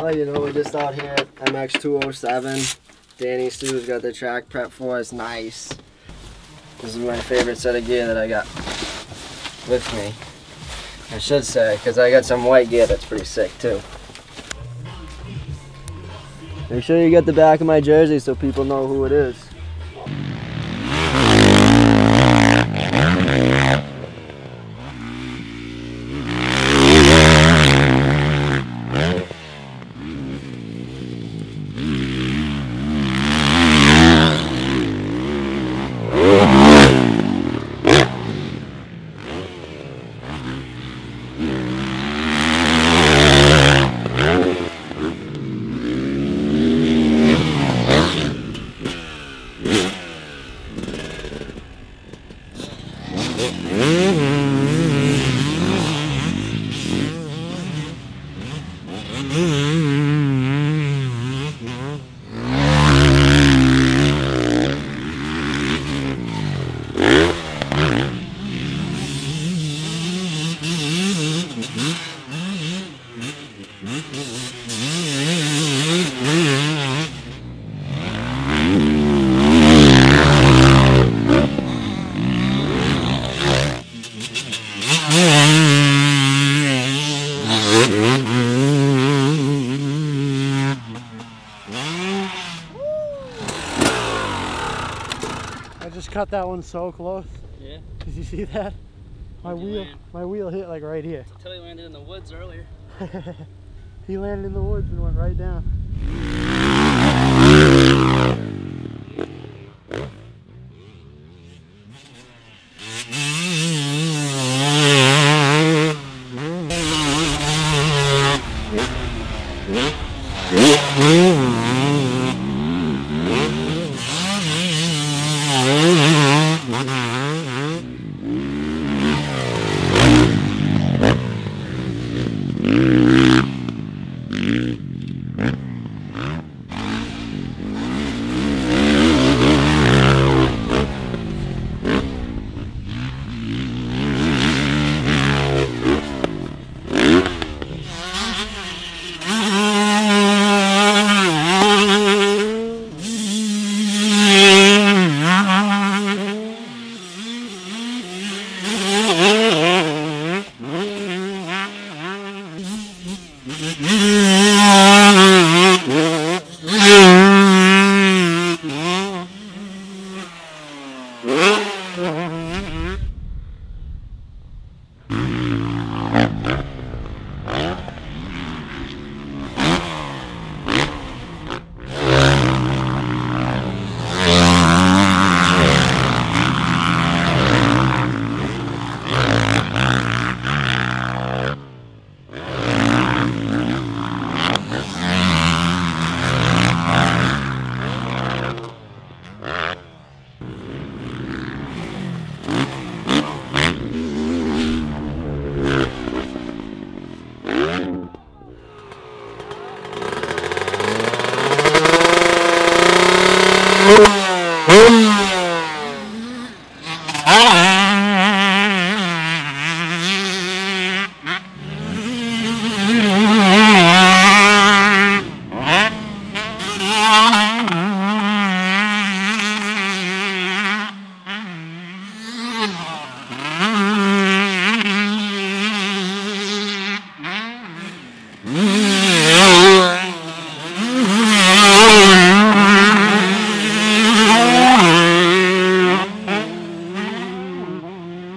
Oh, you know, we're just out here at MX207. Danny Sue's got the track prep for us. Nice. This is my favorite set of gear that I got with me. I should say, because I got some white gear that's pretty sick too. Make sure you get the back of my jersey so people know who it is. I just cut that one so close. Yeah. Did you see that? My wheel hit like right here. Sottile landed in the woods earlier. He landed in the woods and went right down.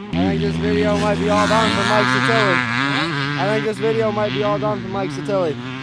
Might be all done for Mike Sottile. I think this video might be all done for Mike Sottile.